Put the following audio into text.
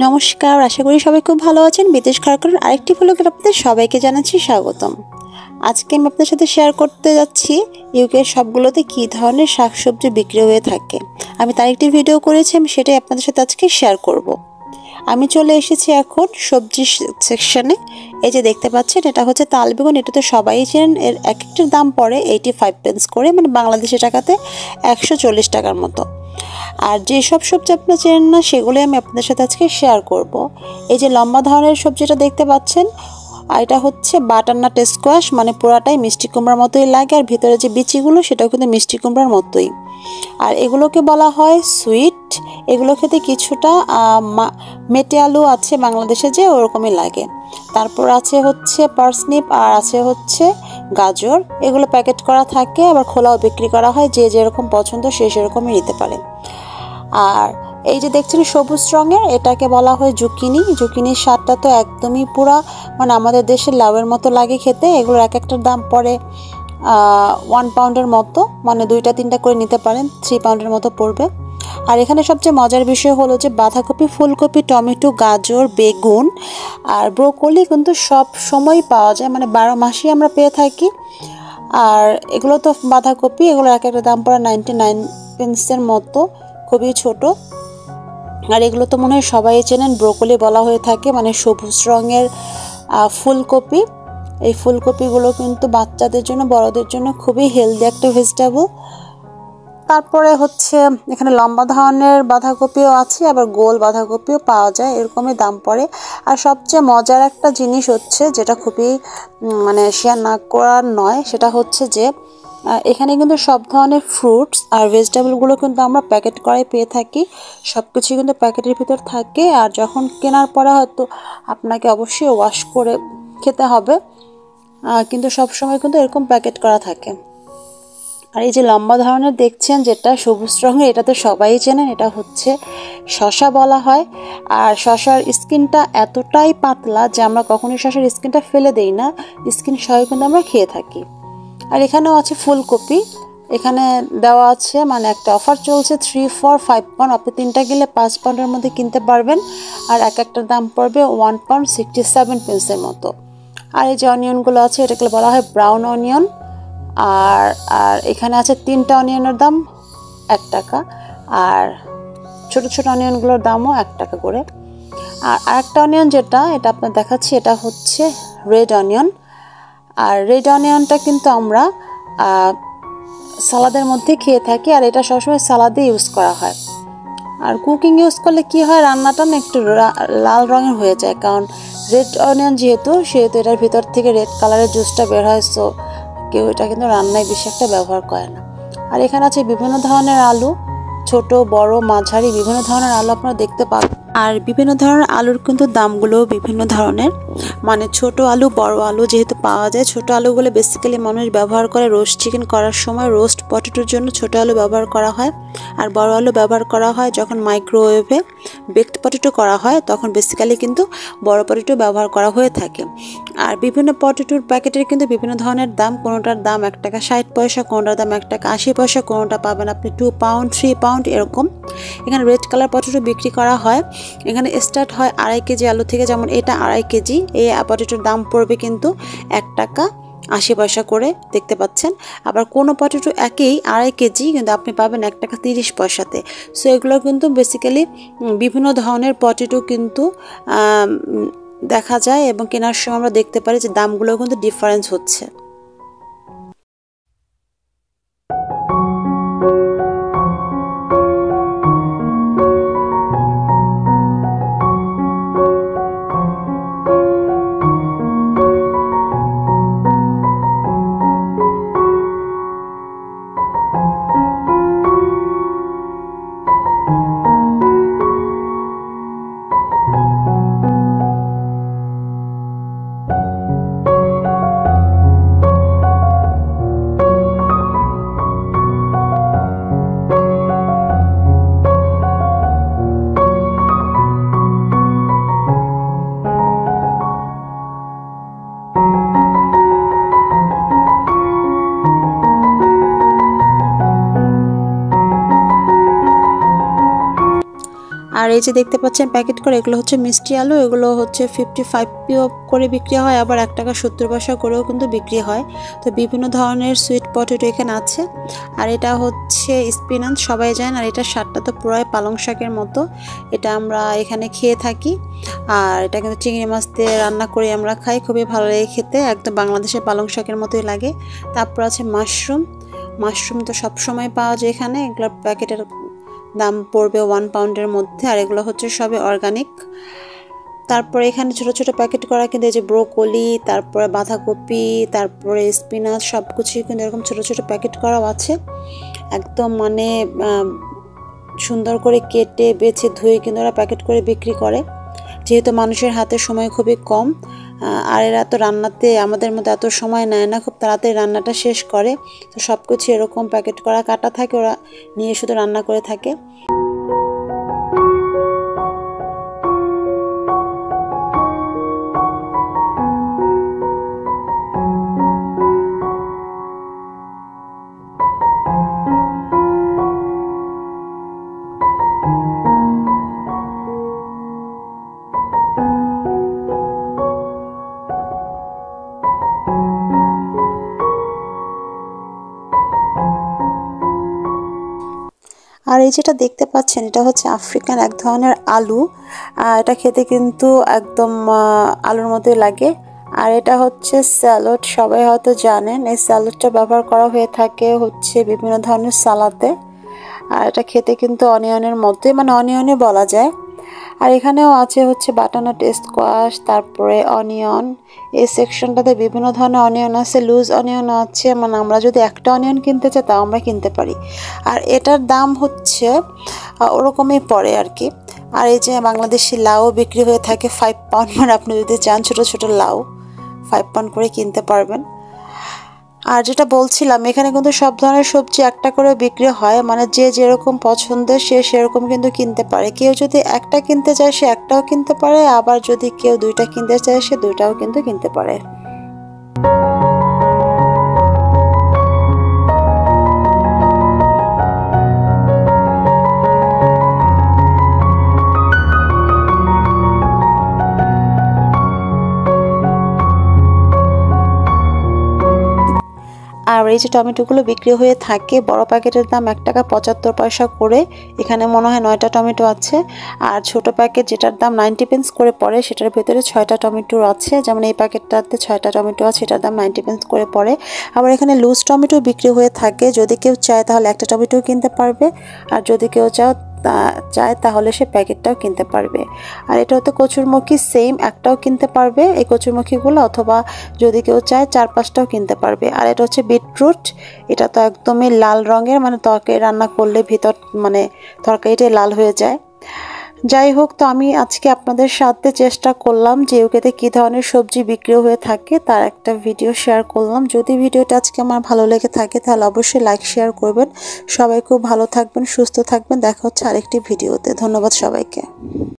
নমস্কার, আশা করি সবাই খুব ভালো আছেন। বিদেশ খাওয়ার আরেকটি ভ্লগে আপনাদের সবাইকে জানাচ্ছি স্বাগতম। আজকে আমি আপনাদের সাথে শেয়ার করতে যাচ্ছি ইউকের সবগুলোতে কী ধরনের শাকসবজি বিক্রি হয়ে থাকে। আমি তার একটি ভিডিও করেছি, আমি সেটাই আপনাদের সাথে আজকে শেয়ার করব। আমি চলে এসেছি এখন সবজি সেকশনে। এই যে দেখতে পাচ্ছেন, এটা হচ্ছে তাল বেগুন। এটা তো সবাই চেনেন। এর এক একটির দাম পড়ে 85 পেন্স করে, মানে বাংলাদেশি টাকাতে 140 টাকার মতো। আর যেসব সবজি আপনারা চেনেন না সেগুলোই আমি আপনাদের সাথে আজকে শেয়ার করব। এই যে লম্বা ধরনের সবজিটা দেখতে পাচ্ছেন, এটা হচ্ছে বাটারনাট স্কোয়াশ, মানে পুরাটাই মিষ্টি কুমড়ার মতোই লাগে, আর ভিতরে যে বিচিগুলো সেটাও কিন্তু মিষ্টি কুমড়ার মতোই। আর এগুলোকে বলা হয় সুইট। এগুলো খেতে কিছুটা মেটে আলু আছে বাংলাদেশে যে, ওরকমই লাগে। তারপর আছে হচ্ছে পার্সনিপ, আর আছে হচ্ছে গাজর। এগুলো প্যাকেট করা থাকে, আবার খোলাও বিক্রি করা হয়। যে যেরকম পছন্দ সে সেরকমই নিতে পারে। আর এই যে দেখছেন সবুজ রঙের, এটাকে বলা হয় জুকিনি। জুকিনির স্বাদটা তো একদমই পুরা, মানে আমাদের দেশের লাউয়ের মতো লাগে খেতে। এগুলোর এক একটার দাম পড়ে 1 পাউন্ডের মতো, মানে 2-3টা করে নিতে পারেন, 3 পাউন্ডের মতো পড়বে। আর এখানে সবচেয়ে মজার বিষয় হলো যে বাঁধাকপি, ফুলকপি, টমেটো, গাজর, বেগুন আর ব্রোকলি কিন্তু সব সময় পাওয়া যায়, মানে 12 মাসই আমরা পেয়ে থাকি। আর এগুলো তো বাঁধাকপি, এগুলো এক একটা দাম পড়ে 99 পেন্সের মতো, খুবই ছোট। আর এগুলো তো মনে হয় সবাই চেনেন, ব্রোকলি বলা হয়ে থাকে, মানে সবুজ রঙের ফুলকপি। এই ফুলকপিগুলো কিন্তু বাচ্চাদের জন্য, বড়দের জন্য খুবই হেলদি একটা ভেজিটেবল। তারপরে হচ্ছে এখানে লম্বা ধরনের বাঁধাকপিও আছে, আবার গোল বাঁধাকপিও পাওয়া যায়, এরকমই দাম পড়ে। আর সবচেয়ে মজার একটা জিনিস হচ্ছে, যেটা খুবই মানে শেয়ার না করার নয়, সেটা হচ্ছে যে এখানে কিন্তু সব ধরনের ফ্রুটস আর ভেজিটেবলগুলো কিন্তু আমরা প্যাকেট করাই পেয়ে থাকি। সব কিছুই কিন্তু প্যাকেটের ভিতর থাকে, আর যখন কেনার পরে হয়তো আপনাকে অবশ্যই ওয়াশ করে খেতে হবে, কিন্তু সব সময় কিন্তু এরকম প্যাকেট করা থাকে। আর এই যে লম্বা ধরনের দেখছেন যেটা সবুজ রঙের, এটা তো সবাই চেনেন, এটা হচ্ছে শসা বলা হয়। আর শসার স্কিনটা এতটাই পাতলা যে আমরা কখনোই শসার স্কিনটা ফেলে দেই না, স্কিন সহ কিন্তু আমরা খেয়ে থাকি। আর এখানেও আছে ফুলকপি। এখানে দেওয়া আছে, মানে একটা অফার চলছে 3 for 5 পাউন্ড। আপনি 3টা গেলে 5 পাউন্ডের মধ্যে কিনতে পারবেন, আর এক একটার দাম পড়বে 1 পাউন্ড 67 পেন্সের মতো। আর এই যে অনিয়নগুলো আছে, এটাকে বলা হয় ব্রাউন অনিয়ন। আর আর এখানে আছে 3টা অনিয়নের দাম 1 টাকা, আর ছোট ছোট অনিয়নগুলোর দামও 1 টাকা করে। আর আরেকটা অনিয়ন যেটা, এটা আপনার দেখাচ্ছি, এটা হচ্ছে রেড অনিয়ন। আর রেড অনিয়নটা কিন্তু আমরা সালাদের মধ্যে খেয়ে থাকি, আর এটা সবসময় সালাদে ইউজ করা হয়। আর কুকিং ইউজ করলে কি হয়, রান্নাটা না একটু লাল রঙের হয়ে যায়, কারণ রেড অনিয়ন যেহেতু, সেহেতু এটার ভিতর থেকে রেড কালারের জুসটা বের হয়। সো কেউ এটা কিন্তু রান্নায় বেশি একটা ব্যবহার করে না। আর এখানে আছে বিভিন্ন ধরনের আলু, ছোট বড় মাঝারি বিভিন্ন ধরনের আলু আপনারা দেখতে পাবেন। আর বিভিন্ন ধরনের আলুর কিন্তু দামগুলোও বিভিন্ন ধরনের, মানে ছোট আলু বড় আলু যেহেতু পাওয়া যায়। ছোট আলুগুলো বেসিক্যালি মানুষ ব্যবহার করে রোস্ট চিকেন করার সময়, রোস্ট পটেটোর জন্য ছোট আলু ব্যবহার করা হয়। আর বড় আলু ব্যবহার করা হয় যখন মাইক্রোওয়েভে বেকড পটেটো করা হয়, তখন বেসিক্যালি কিন্তু বড় পটেটো ব্যবহার করা হয়ে থাকে। আর বিভিন্ন পটেটোর প্যাকেটের কিন্তু বিভিন্ন ধরনের দাম, কোনোটার দাম 1 টাকা 60 পয়সা, কোনোটার দাম 1 টাকা 80 পয়সা, কোনোটা পাবেন আপনি 2 পাউন্ড 3 পাউন্ড এরকম। এখানে রেড কালার পটেটো বিক্রি করা হয়। এখানে স্টার্ট হয় 2.5 কেজি আলু থেকে, যেমন এটা 2.5 কেজি। এই পটেটোর দাম পড়বে কিন্তু 1 টাকা 80 পয়সা করে, দেখতে পাচ্ছেন। আবার কোনো পটেটো একই 2.5 কেজি, কিন্তু আপনি পাবেন 1 টাকা 30 পয়সাতে। সো এগুলো কিন্তু বেসিক্যালি বিভিন্ন ধরনের পটেটো কিন্তু দেখা যায়, এবং কেনার সময় আমরা দেখতে পারি যে দামগুলো কিন্তু ডিফারেন্স হচ্ছে। আর এই যে দেখতে পাচ্ছেন প্যাকেট করে, এগুলো হচ্ছে মিষ্টি আলু। এগুলো হচ্ছে 55p করে বিক্রি হয়, আবার 1 টাকা 70 পয়সা করেও কিন্তু বিক্রি হয়। তো বিভিন্ন ধরনের সুইট পটেটো এখানে আছে। আর এটা হচ্ছে স্পিনাচ, সবাই জানেন। আর এটা স্বাদটা তো পুরাই পালং শাকের মতো। এটা আমরা এখানে খেয়ে থাকি। আর এটা কিন্তু চিংড়ি মাছ দিয়ে রান্না করে আমরা খাই, খুবই ভালো লাগে খেতে, একদম বাংলাদেশের পালং শাকের মতোই লাগে। তারপর আছে মাশরুম তো সবসময় পাওয়া যায় এখানে। এগুলোর প্যাকেটের দাম পড়বে 1 পাউন্ডের মধ্যে। আর এগুলো হচ্ছে সবই অর্গানিক। তারপরে এখানে ছোট ছোট প্যাকেট করা কিন্তু এই যে ব্রোকলি, তারপরে বাঁধাকপি, তারপরে স্পিনাচ, সব কিছুই কিন্তু এরকম ছোট ছোট প্যাকেট করাও আছে। একদম মানে সুন্দর করে কেটে বেছে ধুয়ে কিন্তু ওরা প্যাকেট করে বিক্রি করে, যেহেতু মানুষের হাতে সময় খুবই কম। আর এরা তো রান্নাতে আমাদের মতো এত সময় নেয় না, খুব তাড়াতাড়ি রান্নাটা শেষ করে। তো সব কিছু এরকম প্যাকেট করা কাটা থাকে, ওরা নিয়ে শুধু রান্না করে থাকে। আর এই যেটা দেখতে পাচ্ছেন, এটা হচ্ছে আফ্রিকান এক ধরনের আলু। এটা খেতে কিন্তু একদম আলুর মতোই লাগে। আর এটা হচ্ছে স্যালাড, সবাই হয়তো জানেন। এই স্যালাডটা ব্যবহার করা হয়ে থাকে হচ্ছে বিভিন্ন ধরনের সালাদে। আর এটা খেতে কিন্তু অনিয়নের মতোই, মানে অনিয়নই বলা যায়। আর এখানেও আছে হচ্ছে বাটারনাট স্কোয়াশ, তারপরে অনিয়ন। এই সেকশনটাতে বিভিন্ন ধরনের অনিয়ন আছে, লুজ অনিয়ন আছে, মানে আমরা যদি একটা অনিয়ন কিনতে চাই তাও আমরা কিনতে পারি। আর এটার দাম হচ্ছে ওরকমই পড়ে আর কি। আর এই যে বাংলাদেশি লাউ বিক্রি হয়ে থাকে 5 পাউন্ড, মানে আপনি যদি চান ছোট ছোট লাউ 5 পাউন্ড করে কিনতে পারবেন। আর যেটা বলছিলাম, এখানে কিন্তু সব ধরনের সবজি একটা করে বিক্রি হয়, মানে যে যেরকম পছন্দের সে সেরকম কিন্তু কিনতে পারে। কেউ যদি একটা কিনতে চায় সে একটাও কিনতে পারে, আবার যদি কেউ 2টা কিনতে চায় সে 2টাও কিন্তু কিনতে পারে। আর এই যে টমেটোগুলো বিক্রি হয়ে থাকে, বড় প্যাকেটের দাম 1 টাকা 75 পয়সা করে। এখানে মনে হয় 9টা টমেটো আছে। আর ছোট প্যাকেট যেটার দাম 90 পেন্স করে পড়ে, সেটার ভেতরে 6টা টমেটো আছে। যেমন এই প্যাকেটটাতে 6টা টমেটো আছে, এটার দাম 90 পেন্স করে পড়ে। আবার এখানে লুজ টমেটো বিক্রি হয়ে থাকে, যদি কেউ চায় তাহলে একটা টমেটো কিনতে পারবে, আর যদি কেউ চায় তাহলে সে প্যাকেটটাও কিনতে পারবে। আর এটা হচ্ছে কচুরমুখী, সেম একটাও কিনতে পারবে এই কচুরমুখীগুলো, অথবা যদি কেউ চায় 4-5টাও কিনতে পারবে। আর এটা হচ্ছে বিটরুট, এটা তো একদমই লাল রঙের, মানে তরকারি রান্না করলে ভিতর মানে তরকারিটাই লাল হয়ে যায়। যাই হোক, তো আমি আজকে আপনাদের সাথে চেষ্টা করলাম যে ইউকেতে কী ধরনের সবজি বিক্রি হয়ে থাকে তার একটা ভিডিও শেয়ার করলাম। যদি ভিডিওটা আজকে আমার ভালো লেগে থাকে তাহলে অবশ্যই লাইক শেয়ার করবেন। সবাই খুব ভালো থাকবেন, সুস্থ থাকবেন। দেখা হচ্ছে আরেকটি ভিডিওতে। ধন্যবাদ সবাইকে।